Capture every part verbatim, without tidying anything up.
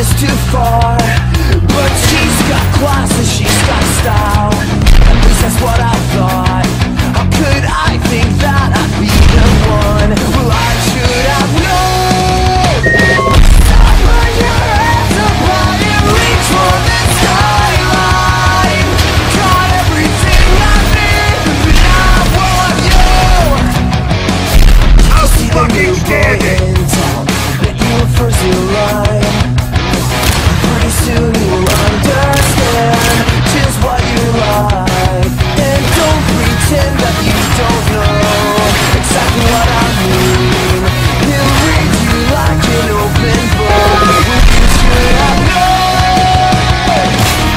goes too far, but she's got class and she's got style. At least that's what I thought. How could I think that I'd be the one? Well, I should have known. Put your hands up high and reach for the skyline. Got everything I need, but I want you. I'll see the new boy in town, bet you were first in line. Pretty soon you'll understand just what you like. And don't pretend that you don't know exactly what I mean. He'll read you like an open book when you should have known.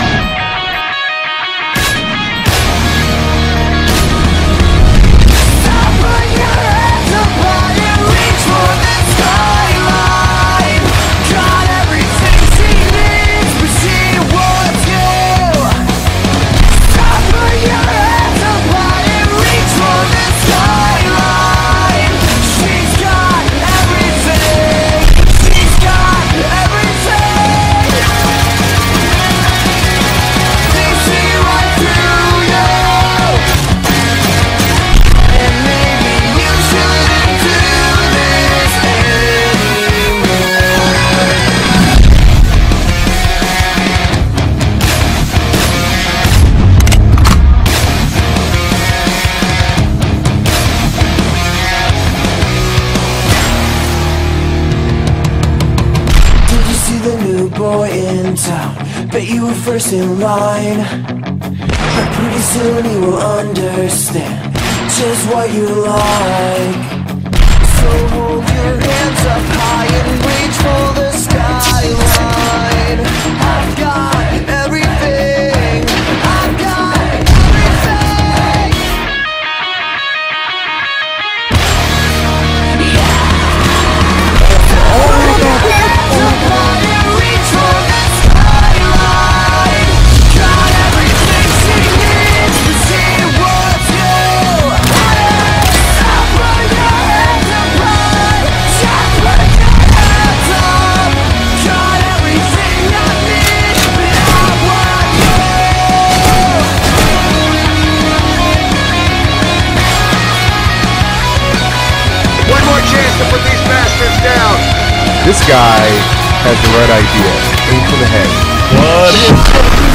Stop, put your hands up high and reach for the skyline. Got everything she needs, but she wants you. Stop, put your hands up high and reach for the skyline. She's got everything. She's got everything. They see right through you. And maybe you shouldn't do this anymore. Did you see the new boy in town? Bet you were first in line. But pretty soon you will understand just what you like. So hold your hands up high and reach for the skyline. I've got everything. I've got everything. One more chance to put these bastards down. This guy has the right idea. Aim for the head. What?